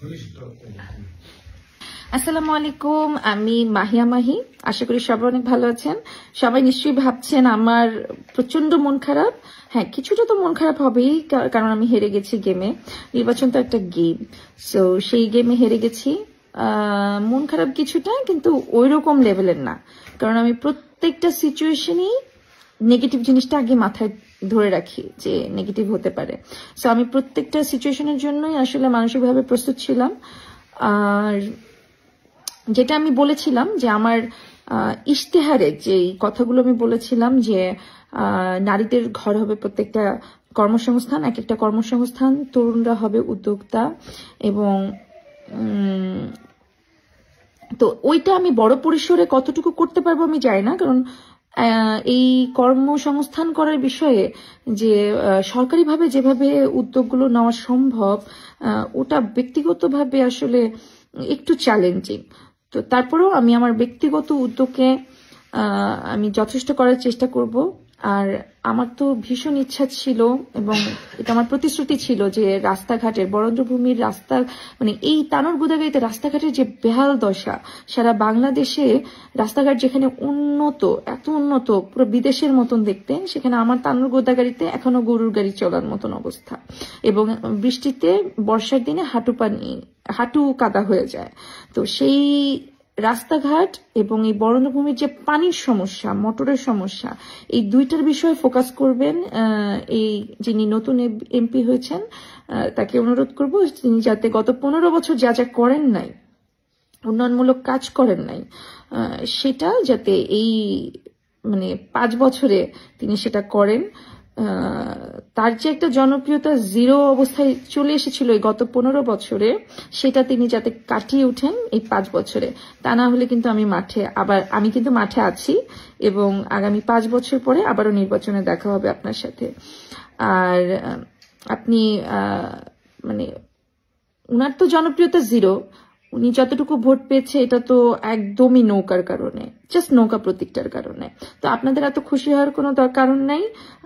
আসসালামু আলাইকুম, আমি মাহিয়া মাহি। আশা করি সবাই অনেক ভালো আছেন। সবাই নিশ্চয়ই ভাবছেন আমার প্রচন্ড মন খারাপ। হ্যাঁ, কিছুটা তো মন খারাপ হবেই, কারণ আমি হেরে গেছি গেমে। নির্বাচন তো একটা গেম, সো সেই গেমে হেরে গেছি। মন খারাপ কিছুটা, কিন্তু ওই রকম লেভেলের না, কারণ আমি প্রত্যেকটা সিচুয়েশনই নেগেটিভ জিনিসটা আগে মাথায় ধরে রাখি যে নেগেটিভ হতে পারে। সো আমি প্রত্যেকটা সিচুয়েশনের জন্যই আসলে মানসিকভাবে প্রস্তুত ছিলাম। আর যেটা আমি বলেছিলাম যে আমার ইশতেহারে যে কথাগুলো আমি বলেছিলাম যে নারীদের ঘর হবে প্রত্যেকটা কর্মসংস্থান, এক একটা কর্মসংস্থান, তরুণরা হবে উদ্যোক্তা, এবং তো ওইটা আমি বড় পরিসরে কতটুকু করতে পারবো আমি জানি না, কারণ এই কর্মসংস্থান করার বিষয়ে যে সরকারিভাবে যেভাবে উদ্যোগগুলো নেওয়া সম্ভব, ওটা ব্যক্তিগতভাবে আসলে একটু চ্যালেঞ্জিং। তো তারপরেও আমি আমার ব্যক্তিগত উদ্যোগে আমি যথেষ্ট করার চেষ্টা করব। আর আমার তো ভীষণ ইচ্ছা ছিল এবং এটা আমার প্রতিশ্রুতি ছিল যে রাস্তাঘাটের, বরেন্দ্রভূমির রাস্তা, মানে এই তানোর গোদাগাড়িতে রাস্তাঘাটের যে বেহাল দশা, সারা বাংলাদেশে রাস্তাঘাট যেখানে উন্নত, এত উন্নত, পুরো বিদেশের মতন দেখতে, সেখানে আমার তানোর গোদাগাড়িতে এখনো গরুর গাড়ি চলার মতন অবস্থা, এবং বৃষ্টিতে বর্ষার দিনে হাঁটু কাদা হয়ে যায়। তো সেই রাস্তাঘাট এবং এই বরেন্দ্রভূমির যে পানির সমস্যা, মোটরের সমস্যা, এই দুইটার বিষয়ে ফোকাস করবেন এই যিনি নতুন এমপি হয়েছেন, তাকে অনুরোধ করব তিনি যাতে গত 15 বছর যা যা করেন নাই, উন্নয়নমূলক কাজ করেন নাই, সেটা যাতে এই 5 বছরে তিনি সেটা করেন। তার যে একটা জনপ্রিয়তা জিরো অবস্থায় চলে এসেছিল এই গত 15 বছরে, সেটা তিনি যাতে কাটিয়ে উঠেন এই 5 বছরে। তা না হলে কিন্তু আমি কিন্তু মাঠে আছি, এবং আগামী 5 বছর পরে আবারও নির্বাচনে দেখা হবে আপনার সাথে। আর আপনি উনার তো জনপ্রিয়তা জিরো, উনি যতটুকু ভোট পেয়েছে এটা তো একদমই নৌকার কারণে, জাস্ট নৌকা প্রতীকটার কারণে। তো আপনাদের এত খুশি হওয়ার কোনো কারণ নাই।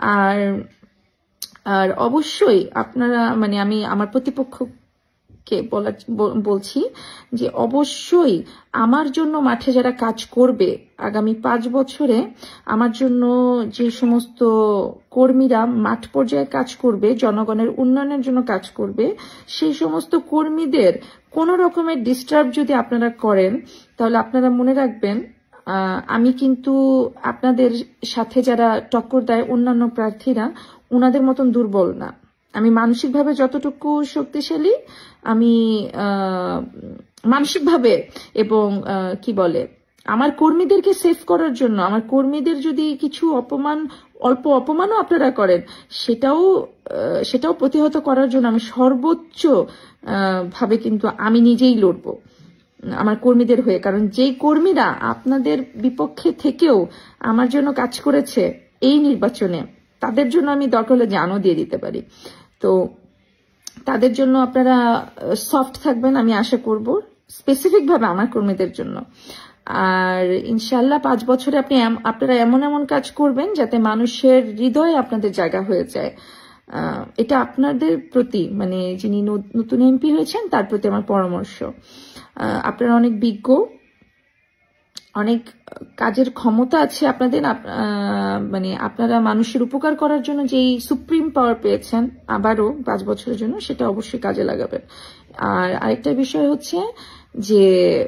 আর অবশ্যই আপনারা, আমি আমার প্রতিপক্ষকে বলছি যে অবশ্যই আমার জন্য মাঠে যারা কাজ করবে আগামী 5 বছরে, আমার জন্য যে সমস্ত কর্মীরা মাঠ পর্যায়ে কাজ করবে, জনগণের উন্নয়নের জন্য কাজ করবে, সেই সমস্ত কর্মীদের কোন রকমের ডিস্টার্ব যদি আপনারা করেন, তাহলে আপনারা মনে রাখবেন আমি কিন্তু আপনাদের সাথে যারা টক্কর দেয় অন্যান্য প্রার্থীরা, ওনাদের মতন দুর্বল না। আমি মানসিকভাবে যতটুকু শক্তিশালী, আমি মানসিকভাবে, এবং আমার কর্মীদেরকে সেভ করার জন্য, আমার কর্মীদের যদি কিছু অল্প অপমানও আপনারা করেন, সেটাও প্রতিহত করার জন্য আমি সর্বোচ্চ ভাবে কিন্তু আমি নিজেই লড়বো আমার কর্মীদের হয়ে। কারণ যেই কর্মীরা আপনাদের বিপক্ষে থেকেও আমার জন্য কাজ করেছে এই নির্বাচনে, তাদের জন্য আমি দরকার হলে জানও দিয়ে দিতে পারি। তো তাদের জন্য আপনারা সফট থাকবেন, আমি আশা করব, স্পেসিফিক ভাবে আমার কর্মীদের জন্য। আর ইনশাল্লাহ 5 বছরে আপনারা এমন এমন কাজ করবেন যাতে মানুষের হৃদয়ে আপনাদের জায়গা হয়ে যায়। এটা আপনাদের প্রতি, যিনি নতুন এমপি হয়েছেন তার প্রতি আমার পরামর্শ। আপনারা অনেক বিজ্ঞ, অনেক কাজের ক্ষমতা আছে আপনাদের, আপনারা মানুষের উপকার করার জন্য যেই সুপ্রিম পাওয়ার পেয়েছেন আবারও 5 বছরের জন্য, সেটা অবশ্যই কাজে লাগাবেন। আর আরেকটা বিষয় হচ্ছে যে,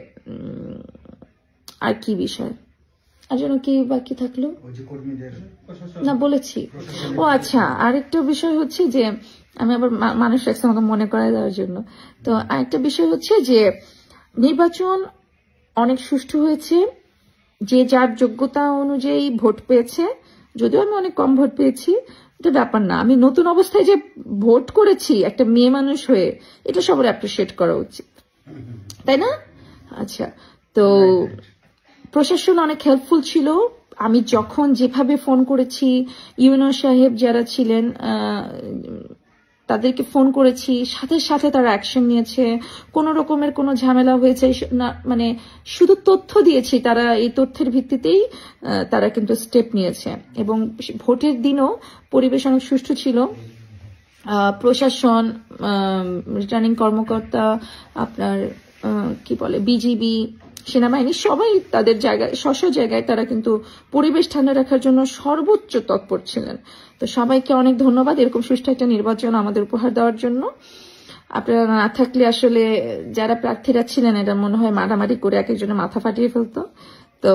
আর কি বিষয়, আর যেন কি বাকি থাকলো না বলেছি। ও আচ্ছা, আরেকটা বিষয় হচ্ছে যে, আমি আবার মানুষ রাখছি আমাকে মনে করাই দেওয়ার জন্য। তো আরেকটা বিষয় হচ্ছে যে, নির্বাচন অনেক সুষ্ঠু হয়েছে, যে যার যোগ্যতা অনুযায়ী ভোট পেয়েছে। যদিও আমি অনেক কম ভোট পেয়েছি, এটা ব্যাপার না। আমি নতুন অবস্থায় যে ভোট করেছি একটা মেয়ে মানুষ হয়ে, এটা সবার অ্যাপ্রিসিয়েট করা উচিত, তাই না? আচ্ছা, তো প্রশাসন অনেক হেল্পফুল ছিল। আমি যখন যেভাবে ফোন করেছি, ইউনো সাহেব যারা ছিলেন তাদেরকে ফোন করেছি, সাথে সাথে তারা অ্যাকশন নিয়েছে। কোন রকমের কোনো ঝামেলা হয়েছে না, শুধু তথ্য দিয়েছি, তারা এই তথ্যের ভিত্তিতেই তারা কিন্তু স্টেপ নিয়েছে। এবং ভোটের দিনও পরিবেশ অনেক সুষ্ঠু ছিল। প্রশাসন, রিটার্নিং কর্মকর্তা, আপনার কি বলে বিজিবি, সেনাবাহিনী, সবাই তাদের জায়গায় স্ব জায়গায় তারা কিন্তু পরিবেশ ঠান্ডা রাখার জন্য সর্বোচ্চ তৎপর ছিলেন। তো সবাইকে অনেক ধন্যবাদ এরকম সুষ্ঠু একটা নির্বাচন আমাদের উপহার দেওয়ার জন্য। আপনারা না থাকলে আসলে যারা প্রার্থীরা ছিলেন এটা মনে হয় মারামারি করে এক একজনের মাথা ফাটিয়ে ফেলতো। তো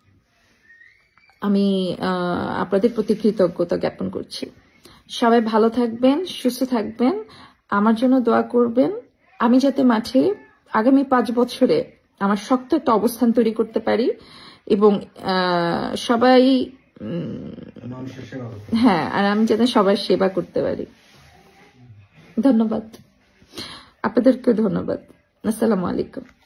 আমি আপনাদের প্রতি কৃতজ্ঞতা জ্ঞাপন করছি। সবাই ভালো থাকবেন, সুস্থ থাকবেন, আমার জন্য দোয়া করবেন। আমি যাতে মাঠে আগামী 5 বছরে আমার শক্ত একটা অবস্থান তৈরি করতে পারি এবং সবাই হ্যাঁ, আর আমি যাতে সবার সেবা করতে পারি। ধন্যবাদ, আপনাদেরকে ধন্যবাদ। আসসালামু আলাইকুম।